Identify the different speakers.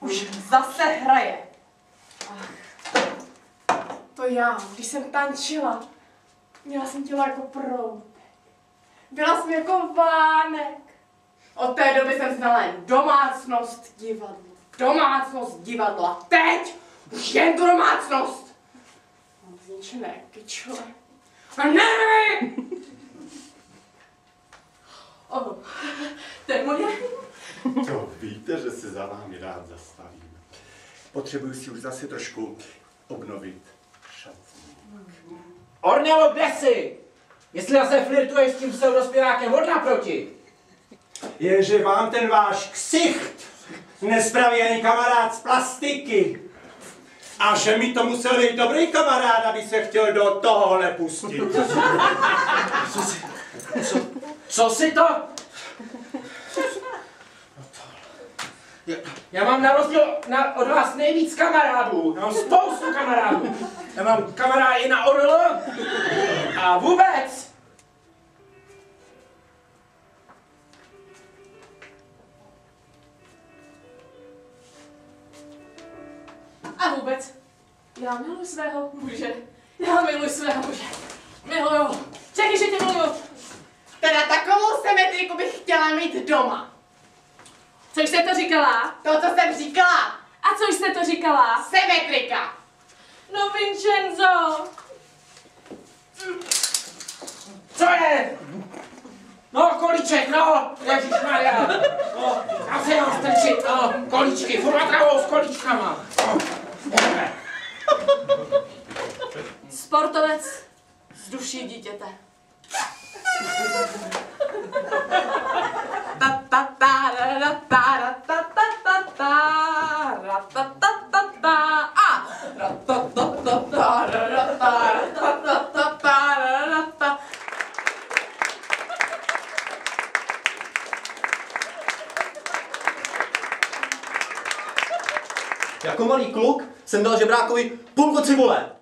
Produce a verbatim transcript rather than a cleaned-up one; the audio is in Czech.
Speaker 1: Už zase hraje.
Speaker 2: Ach, to já, když jsem tančila, měla jsem tělo jako prout. Byla jsem jako vánek. Od té doby jsem znala jen domácnost, divadlo, domácnost, divadlo a teď už jen tu domácnost. Mám zničené kyčle. A nervy! Oh, to je moje.
Speaker 3: To víte, že si za vámi rád zastavím. Potřebuji si už zase trošku obnovit šatník.
Speaker 4: Ornelo, kde jsi? Jestli zase flirtuješ s tím pseudospěvákem od naproti.
Speaker 5: Jenže vám ten váš ksicht nespraví ani kamarád z plastiky. A že mi to musel být dobrý kamarád, aby se chtěl do tohohle pustit.
Speaker 4: Co si, co, co si to? Já, já mám na rozdíl na, od vás nejvíc kamarádů. Já mám spoustu kamarádů. Já mám kamarády na O R L a vůbec.
Speaker 2: A vůbec, já miluji svého muže. Já miluji svého muže. Miluju. Čekaj, že tě miluju.
Speaker 1: Teda takovou symetriku bych chtěla mít doma.
Speaker 2: Co jste to říkala?
Speaker 1: To, co jsem říkala.
Speaker 2: A co jste to říkala?
Speaker 1: Symetrika.
Speaker 2: No Vincenzo.
Speaker 4: Co je? No, kolíček, no, ježišmarja. No, já se mám strčit, no, kolíčky, furt na travou s kolíčkama. No, jdeme.
Speaker 2: Sportovec z duší dítěte.
Speaker 1: Ta ta ta ra ta ta ta ta ta ra ta ta ta ta a ra ta ta ta ta ra ta ta ta ta ta ra ta.
Speaker 6: Jako malý kluk jsem dal žebrákovi půlku cibule.